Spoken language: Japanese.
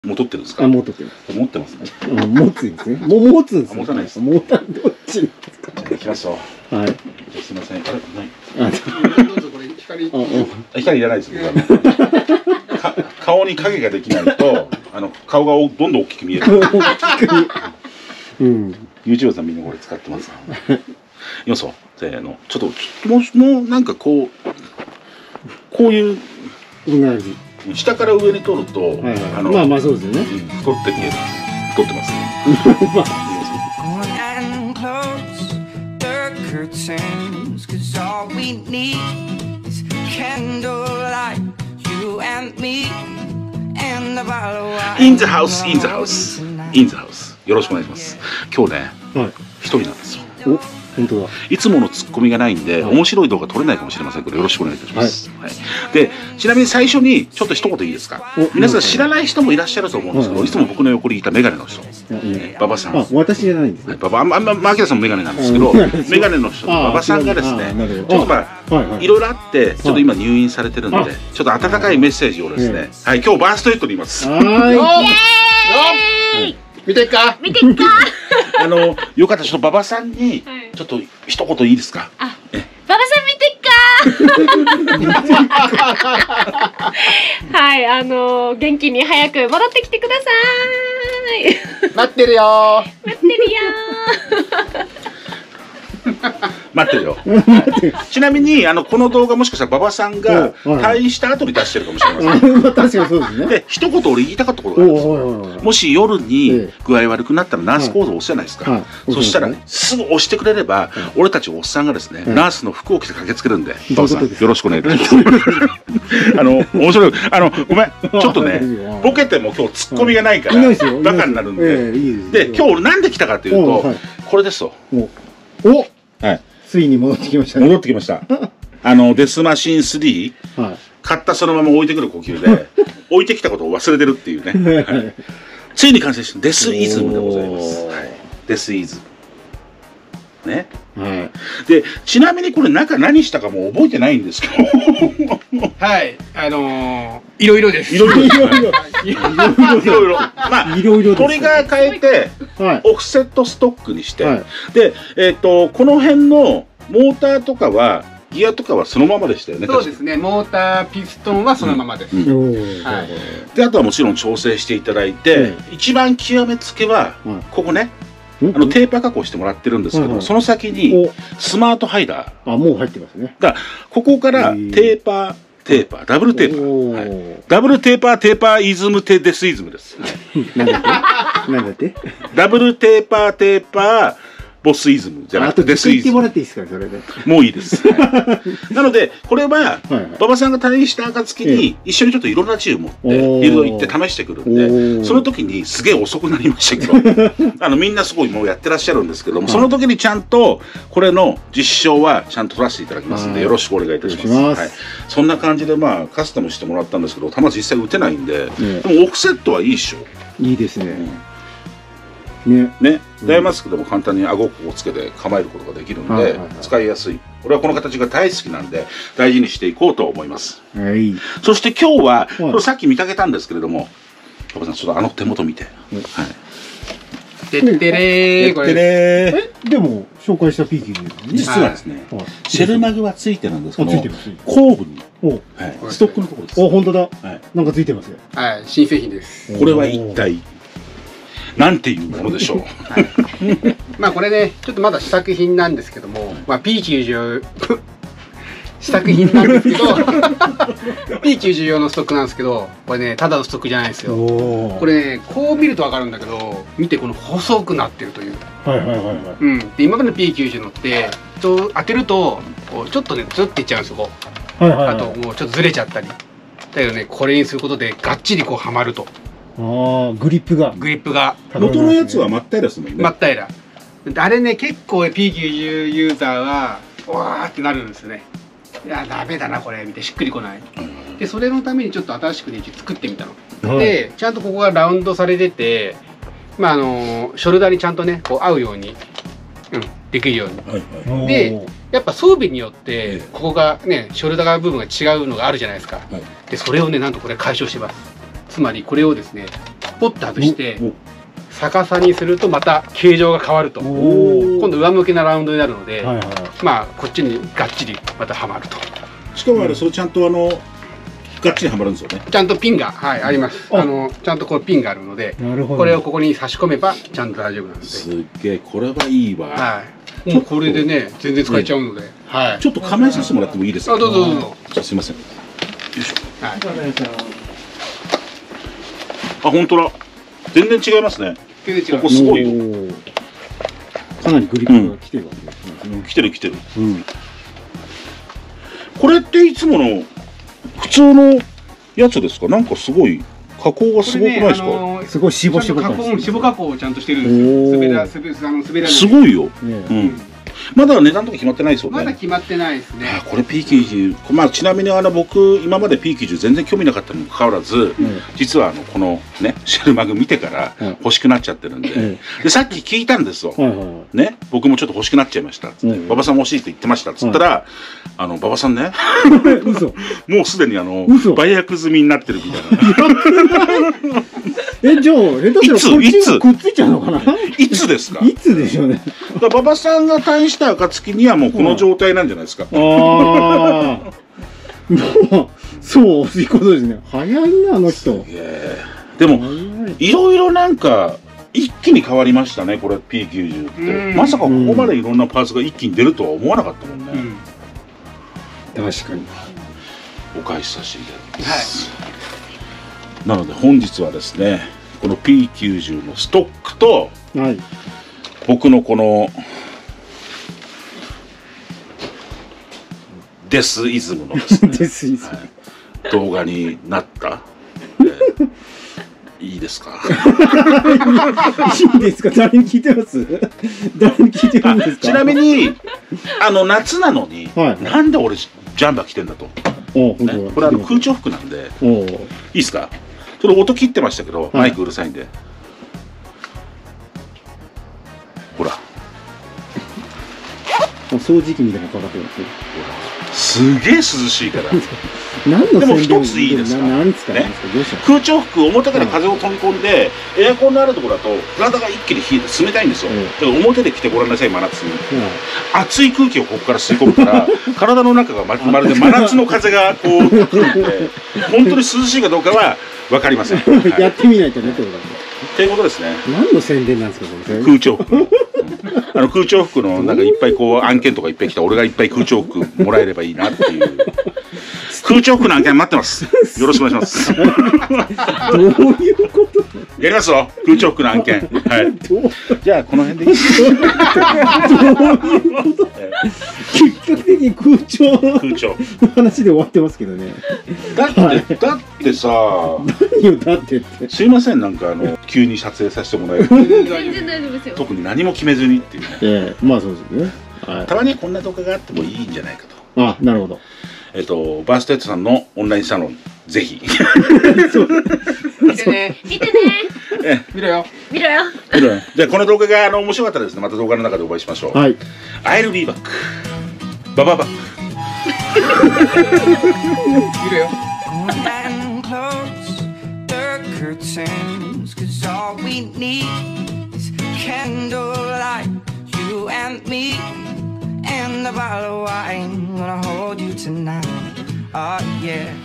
もう取ってるんですか？ もう取ってます。 持ってますね。 持つんですね。もう持つんですね。 持たないです。 持たん、どっちですか？ 行きますよ。 はい。 すみません。あれ、ない。 どうぞこれ光。 光いらないですよ。顔に影ができないと、顔がどんどん大きく見える。 うん。 YouTube さんみんなこれ使ってます。いきますよ。せーの。ちょっともうなんかこういう。下から上に取ると、 まあそうですよね。 太って見える。太ってますね。In the house, in the house, in the house。よろしくお願いします。今日ね、一人なんですよ。 本当だ。 いつものツッコミがないんで、面白い動画撮れないかもしれませんけど、よろしくお願いいたします。で、ちなみに最初にちょっと一言いいですか。皆さん知らない人もいらっしゃると思うんですけど、いつも僕の横にいたメガネの人、馬場さん。 私じゃないんですね。 マーキャさんもメガネなんですけど、メガネの人、馬場さんがですね、ちょっといろいろあって、ちょっと今入院されてるんで、ちょっと温かいメッセージをですね、はい、今日バーストヘッドにいます。 見てっか。 よかったらちょっと馬場さんにちょっと一言いいですか。 馬場さん見てっか。はい、元気に早く戻ってきてください。 待ってるよ。 待ってるよ。 待ってるよ。ちなみにこの動画もしかしたら馬場さんが退院した後に出してるかもしれません。 確かにそうですね。 で一言俺言いたかったことがあるんですよ。もし夜に具合悪くなったらナースコードを押すじゃないですか。そしたらすぐ押してくれれば俺たちおっさんがですねナースの服を着て駆けつけるんで、馬場さんよろしくお願いいたします。面白い。ごめんちょっとねボケても今日ツッコミがないからバカになるんで。で今日俺なんで来たかというとこれですよ。はい。 ついに戻ってきましたね。 戻ってきました。デスマシン3、買ったそのまま置いてくる呼吸で、置いてきたことを忘れてるっていうね。ついに完成したデスイズムでございます。デスイズム。ね。で、ちなみにこれ中何したかも覚えてないんですけど。 はい。いろいろです。 いろいろ。まあ、トリガー変えて、オフセットストックにして、で、この辺のモーターとかは、ギアとかはそのままでしたよね。 そうですね。モーター、ピストンはそのままです。 で、あとはもちろん調整していただいて、一番極めつけは、ここね、テーパー加工してもらってるんですけど、その先にスマートハイダー。 もう入ってますね。 だからここからテーパー、ダブルテーパー。ダブルテーパーイズムデスイズムです。 なんだって？ ダブルテーパー、ボスイズムじゃなくてデスイズム。 もらっていいですかそれで。 もういいです。なのでこれは馬場さんが退院した暁に一緒にちょっといろんなチーム持っていろいろ行って試してくるんで、その時にすげえ遅くなりましたけど、みんなすごいもうやってらっしゃるんですけども、その時にちゃんとこれの実証はちゃんと取らせていただきますんでよろしくお願いいたします。そんな感じでまあカスタムしてもらったんですけど、球実際打てないんで、でもオフセットはいいっしょ。 いいですね。 ね、ダイマスクでも簡単に顎をつけて構えることができるんで使いやすい。俺はこの形が大好きなんで大事にしていこうと思います。そして今日はさっき見かけたんですけれども、馬場さんちょっと手元見て。 てってれーこれ。 でも紹介した P キー実はですね、シェルマグはついてるんですけど、後部にストックのところです。 本当だ。なんかついてますよ。 はい、新製品です。 これは一体なんていうものでしょう。 まあこれねちょっとまだ試作品なんですけども、まあ P90 試作品なんですけどP90 用のストックなんですけど、これねただのストックじゃないですよ。これねこう見ると分かるんだけど、見てこの細くなってるという。で今までの P90 のって当てるとちょっとねずっていっちゃうんですよ。あともうちょっとずれちゃったり。だけどねこれにすることでがっちりこうはまると。 グリップが元のやつは真っ平らですもんね。 真っ平ら。あれね結構 P90 ユーザーはわーってなるんですよね。いやダメだなこれ見てしっくりこない。でそれのためにちょっと新しくね作ってみたの。でちゃんとここがラウンドされてて、まあショルダーにちゃんとねこう合うように、できるように。でやっぱ装備によってここがねショルダー部分が違うのがあるじゃないですか。でそれをねなんとこれ解消してます。つまりこれをですねポッと外して逆さにするとまた形状が変わると、今度上向きなラウンドになるので、まあこっちにがっちりまたはまると。 しかもあれそれちゃんとがっちりはまるんですよね。 ちゃんとピンが、はい、あります。ちゃんとこうピンがあるので、これをここに差し込めばちゃんと大丈夫なんで。 すっげえ、これはいいわ。 はい。もうこれでね、全然使えちゃうので。はい。 ちょっと構えさせてもらってもいいですか。 どうぞどうぞ。 じゃあすいません。よいしょ。 はい。 あ、本当だ。全然違いますね。 全然違う。 ここすごいよ。 かなりグリップが来てるわけですね。 来てる来てる。これっていつもの普通のやつですか。なんかすごい加工がすごくないですか。 すごい脂肪加工をちゃんとしてるんですよ。滑らすごいよ。まだ値段とか決まってないですよね。 まだ決まってないですね。 これ P90、まあちなみに僕今まで P90 全然興味なかったにもかかわらず、実はこのねシェルマグ見てから欲しくなっちゃってるんで、でさっき聞いたんですよ。ね、僕もちょっと欲しくなっちゃいましたっつって、馬場さんも欲しいって言ってましたっつったら、馬場さんね、もうすでに売約済みになってるみたいな。 じゃあ下手したらこっちがくっついちゃうのかな。 いつですか。 いつでしょうね。 馬場さんが退院した暁にはもうこの状態なんじゃないですか。 ああ。そういうことですね。早いなあの人。 でもいろいろなんか一気に変わりましたね。これ P90 ってまさかここまでいろんなパーツが一気に出るとは思わなかったもんね。 確かに。 お返しさせていただきます。なので本日はですね、この P90 のストックと、僕のこのデスイズムのですね、動画になった、いいですか。 いいですか。誰に聞いてます。誰に聞いてるんですか。 ちなみに夏なのに、なんで俺ジャンバー着てんだと。これ空調服なんでいいですか。それ音切ってましたけど、マイクうるさいんで。ほら。 掃除機みたいなのかかってます。 すげえ涼しいから。 何のでも一ついいですか。空調服表から風を飛び込んで、エアコンのあるところだと体が一気に冷えて冷たいんですよ。だから表で着てごらんなさい。真夏に熱い空気をここから吸い込むから体の中がまるで真夏の風がこう来るんで、本当に涼しいかどうかは分かりません。 やってみないとねってことなんで。 っていうことですね。 何の宣伝なんですかそれ。 空調服。空調服のなんかいっぱいこう案件とかいっぱい来た俺がいっぱい空調服もらえればいいなっていう。空調服の案件待ってます。よろしくお願いします。どういうこと？ やりますよ。空調服の案件。はい。じゃあこの辺でいい。 どういうこと？結局的に空調の話で終わってますけどね。 だってさ。 何よだってって。 すいませんなんか急に撮影させてもらえる。 全然大丈夫ですよ。 特に何も決めずにっていうね。 まあそうですね。 たまにこんな動画があってもいいんじゃないかと。あ、なるほど。 バーストヘッドさんのオンラインサロンぜひ。 見てね。 見てね。 見ろよ。 見ろよ。 じゃあこの動画が面白かったらですね、また動画の中でお会いしましょう。 はい。 I'll be back。バババック。 見ろよ。 curtains, 'cause all we need is candlelight, you and me, and a bottle of wine. Gonna hold you tonight, oh yeah.